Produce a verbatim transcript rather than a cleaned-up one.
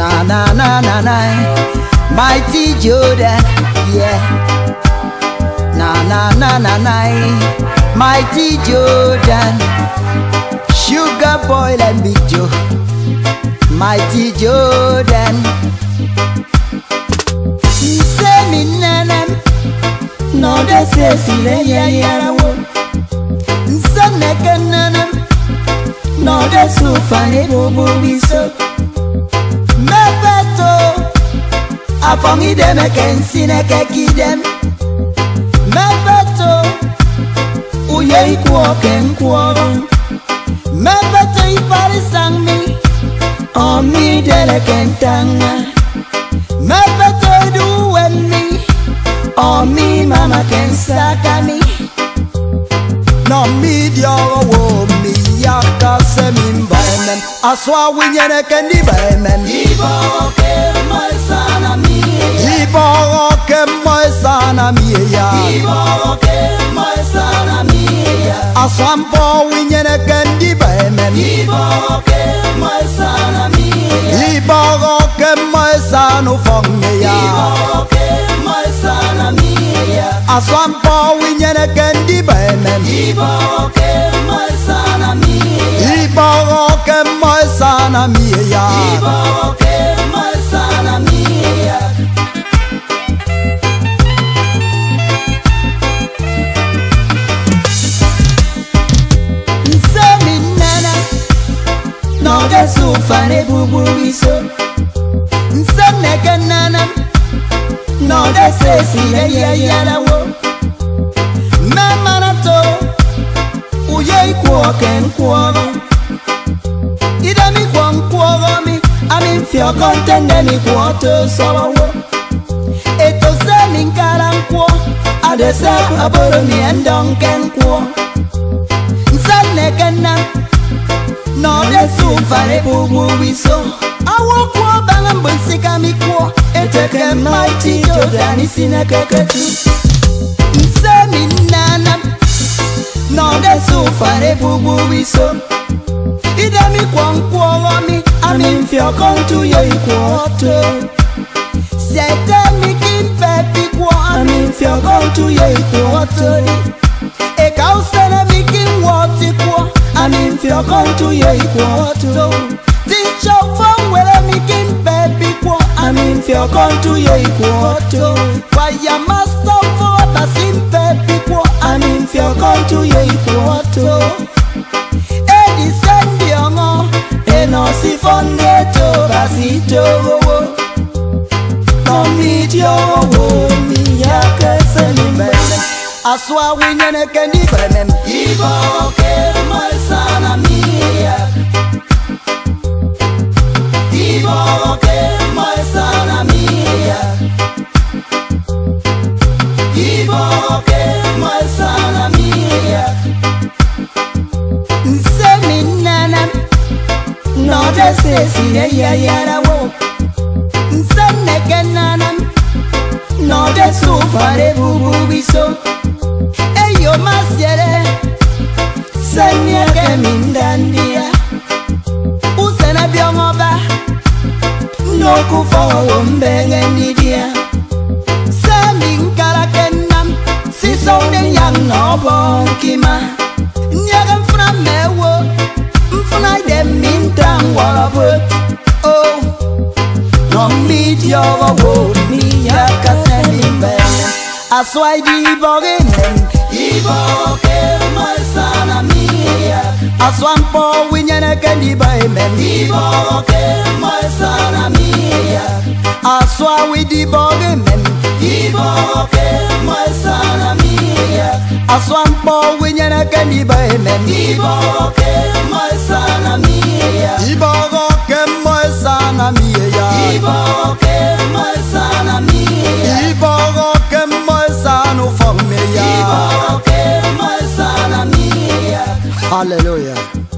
Na na na na na, mighty Jordan, yeah. Na na na na na, mighty Jordan. Sugar boy and big Joe, mighty Jordan. Say me Nnam, no they say see yeah yeah wo. Say neke Nnam, no they so funny bo bo we so. Me beto, afongi dem e ken sineke ki dem. Me beto, uye ikwo ken kworo. Me beto I pari sang mi, o mi dele kentanga. Me beto du wen mi, o mi mama ken saka mi. No mi dioro wo mi yaka se mi mbaemen. Aswa winyene ken di baemen. Ibo ke moi sana mi ya. Ibo ke moi sana mi ya. Ibo ke moi sana mi ya. Aswampo winyene ken di baemen. Ibo ke moi sana mi ya. Ibo ke moi sanu fong mi ya. Ibo ke moi sana mi ya. Aswampo winyene ken di baemen. Ibo ke moi sana mi ya. Ibo ke moi sana mi ya. Ibo ke moi sana mi ya. No de so fane bubu wiso. Nse neke Nnam, no de se si ye ye ye la wo. Me manato, uye ikwo ken kworo. Ida mi kwan kworo mi, ami fio kontende mi kwoto solo wo. Eto se mi nkara nkwo, ade se aboro mi endon ken kwo. Nse neke Nnam, no de so fare bubu wiso. Awo kwa banga mbonsika mikwo. Eteke mighty Jordan isine keketu. Nse mi Nnam, no de so fare bubu wiso. Ida mi kwa nkwo mi, ami mfio kontu yo ikwoto. Sete mi kimpe pikwo, ami mfio kontu yo ikwoto. Eka usene mi kimwoti kwa, ami mfio kontu ye ikwoto. Teacher from where me kin baby kwa, ami mfio kontu ye ikwoto. Kwa ya master for the sim baby kwa, ami mfio kontu ye ikwoto. Edi sendi ongo, eno si fonde to basito wo. No medio wo mi ya kese ni mbele. Aswa winyene kendi benem. Ibo ke moi sana mi ya. Ibo ke moi sana mi ya. Ibo ke moi sana mi ya. Nse mi Nnam, no de se si ye ye ye la wo. Nse neke Nnam, no de so fare bubu wiso. Eyo masiere, senye ke mindandia. Usena biongoba, no kufa wombenge nidia. Semi nkara ke Nnam, si sonde yang no bonkima. Nyege mfuna mewo, mfuna ide mintang warabu. Oh, no media wo mi yaka semi mbele. Aswai di bogenen. Ibo ke moi sana mi ya. Aswampo winyene kendi baemen. Ibo ke moi sana mi ya. Aswa widi bogemen. Ibo ke moi sana mi ya. Aswampo winyene kendi baemen. Ibo ke moi sana mi ya. Ibo ke moi sana mi ya. Ibo ke moi sana mi ya. Ibo ke moi sanu fong me ya. Ibo ke moi sana mi ya. Hallelujah.